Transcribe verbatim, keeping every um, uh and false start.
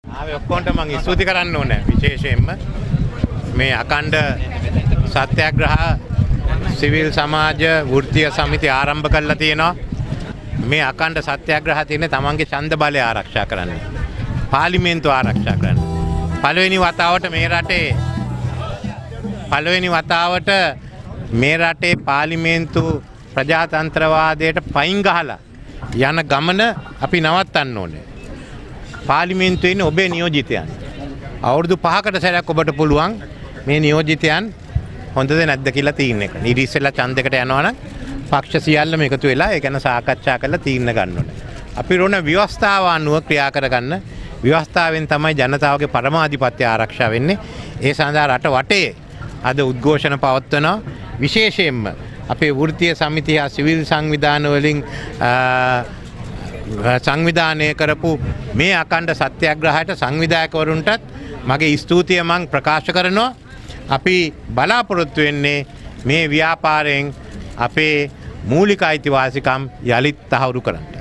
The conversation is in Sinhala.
ආවේ ඔක්කොන්ට මම ස්තුති කරන්න ඕනේ විශේෂයෙන්ම මේ අකණ්ඩ සත්‍යාග්‍රහ සිවිල් සමාජ වෘත්තීය සමිති ආරම්භ කරලා තියෙනවා. මේ අකණ්ඩ සත්‍යාග්‍රහ තියෙන්නේ තමන්ගේ ඡන්ද බලය ආරක්ෂා කරන්න. පාර්ලිමේන්තුව ආරක්ෂා කරන්න. පළවෙනි වතාවට මේ රටේ පළවෙනි වතාවට මේ රටේ පාර්ලිමේන්තු ප්‍රජාතන්ත්‍රවාදයට පයින් ගහලා යන ගමන අපි නවත්තන්න ඕනේ. පාර්ලිමේන්තුවේ ඉන්න ඔබේ නියෝජිතයන් අවුරුදු පහකට සැරයක් ඔබට පුළුවන් මේ නියෝජිතයන් හොඳද නැද්ද කියලා තීරණය කරන්න. ඊට ඉස්සෙල්ලා ඡන්දයකට යනවා නම් පක්ෂ සියල්ලම එකතු වෙලා ඒ ගැන සාකච්ඡා කරලා තීරණ ගන්න ඕනේ. අපි රෝණ ව්‍යවස්ථාව අනුව ක්‍රියා කරගන්න. ව්‍යවස්ථාවෙන් තමයි ජනතාවගේ පරමාධිපත්‍ය ආරක්ෂා වෙන්නේ. ඒ සඳහා රට වටේ අද උද්ඝෝෂණ පවත්වනවා. විශේෂයෙන්ම අපේ වෘත්තීය සමිතිය හා සිවිල් සංවිධාන වලින් සංවිධානය කරපු මේ අකණ්ඩ සත්‍යාග්‍රහයට සංවිධායකවරුන්ටත් මගේ ස්තුතිය මම ප්‍රකාශ කරනවා. අපි බලාපොරොත්තු වෙන්නේ මේ ව්‍යාපාරයෙන් අපේ මූලික අයිතිවාසිකම් යලිත් තහවුරු කරන්න.